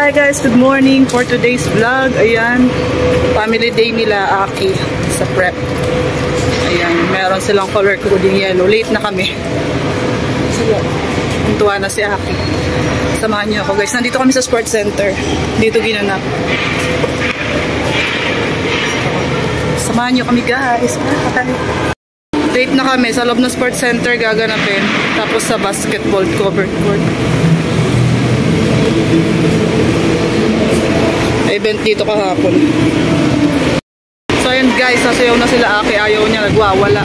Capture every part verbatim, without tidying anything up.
Hi guys, good morning for today's vlog. Ayan, family day nila Aki sa prep. Ayan, meron silang color coding yellow. Late na kami. Tuntua na si Aki. Samahan niyo ako guys. Nandito kami sa sports center. Dito ginanap. Samahan niyo kami guys. Late na kami. Sa loob ng sports center gaganapin. Tapos sa basketball covered court. Event dito kahapon. So ayun guys, sasayaw na sila Aki. Ayaw niya, nagwawala.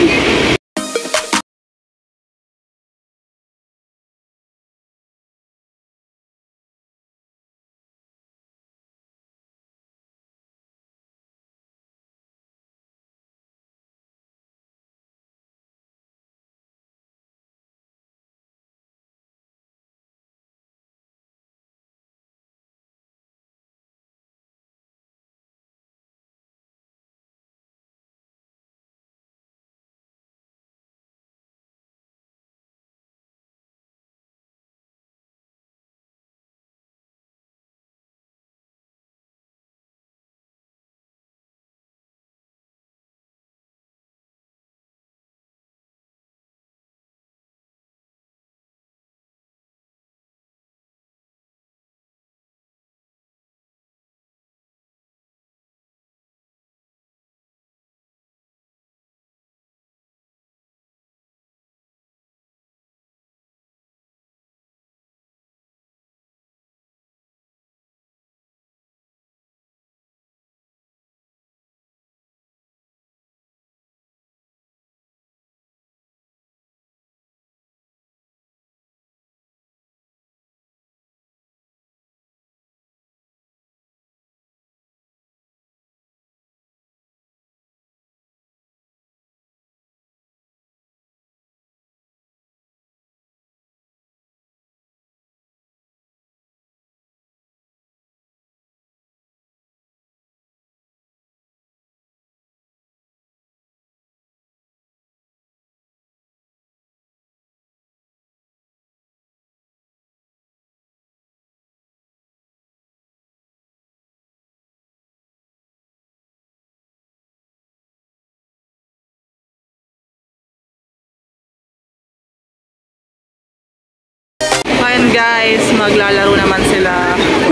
Ayan guys, maglalaro naman sila.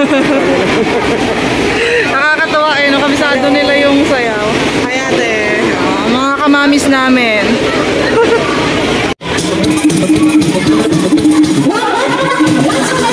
Nakakatawa eh, no? Kabisado nila yung sayaw. Hayate, uh, mga kamamis namin.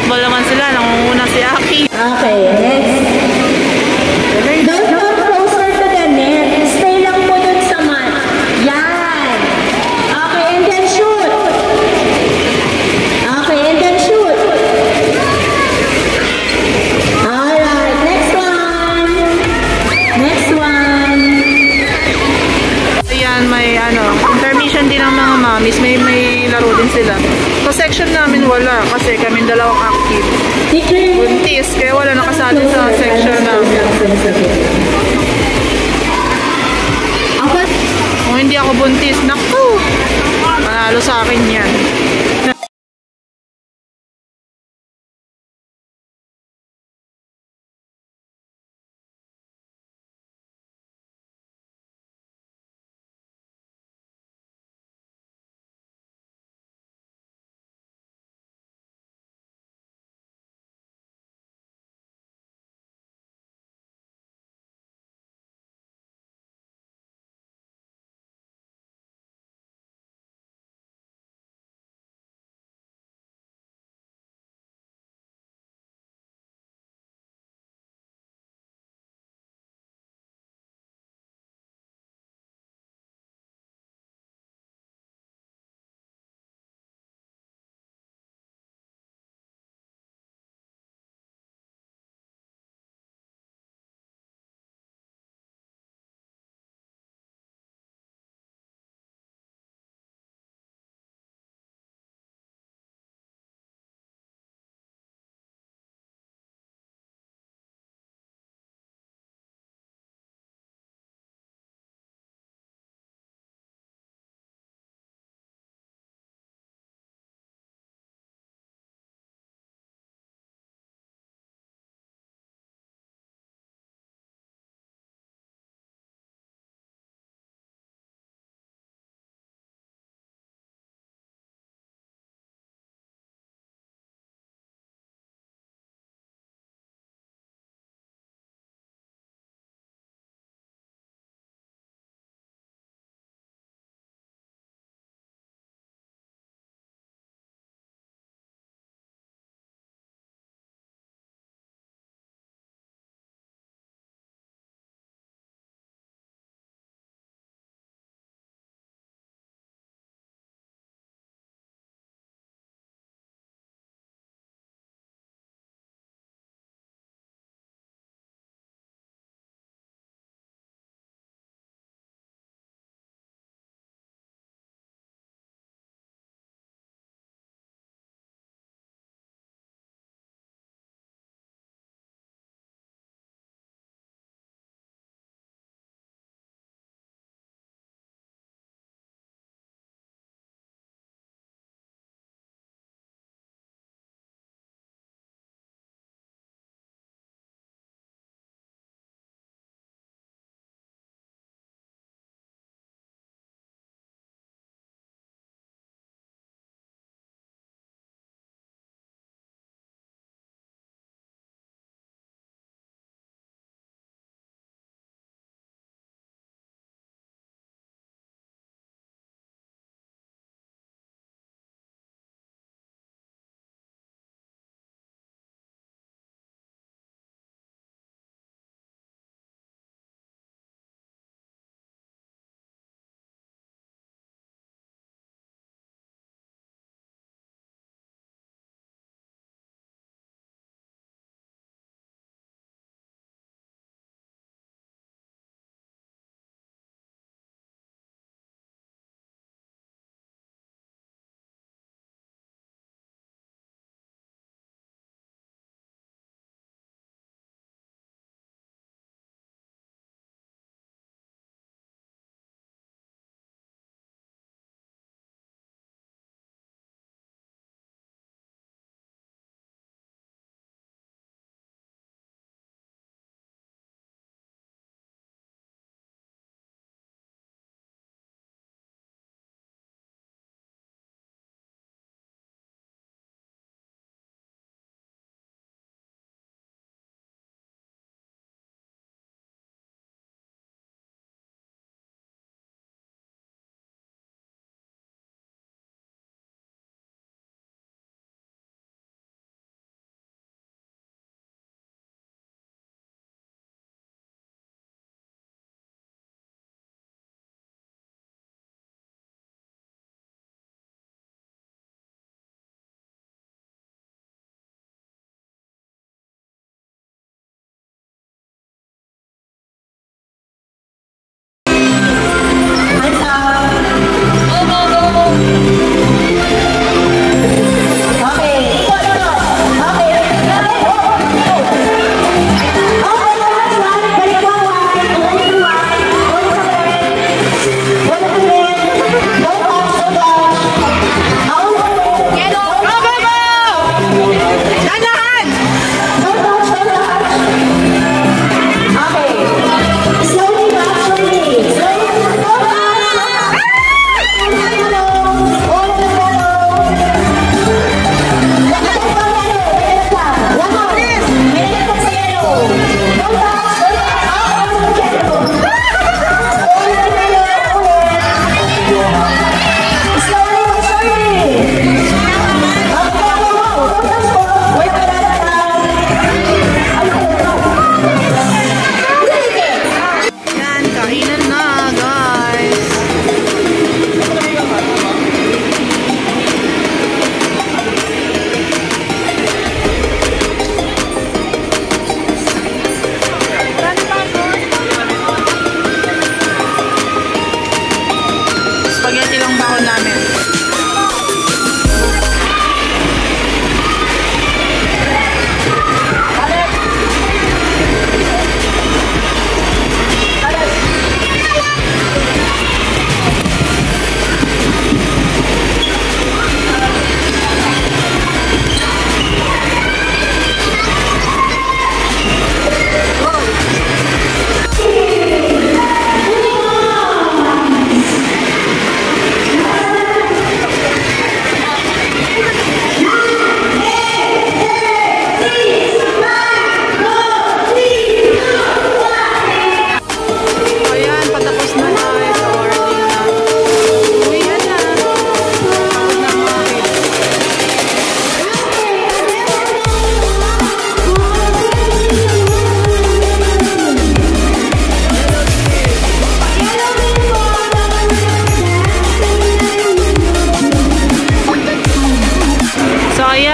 basketball naman sila. Nangunguna si Aki. Okay, next. Don't come closer to the net. Stay lang po dun sa mat. Yan. Okay, and then shoot. Okay, and then shoot. Alright, next one. Next one. Ayan, may ano, intermission din ng mga mommies. May, may laro din sila. Sa section namin wala kasi kami dalawang active. Buntis, kaya wala nakasali sa section namin. Kung hindi ako buntis, naku! Manalo sa akin yan.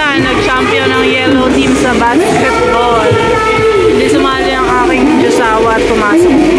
Ayan, nag-champion ng yellow team sa basketball. Hindi sumali ang aking Diyosawa at pumasok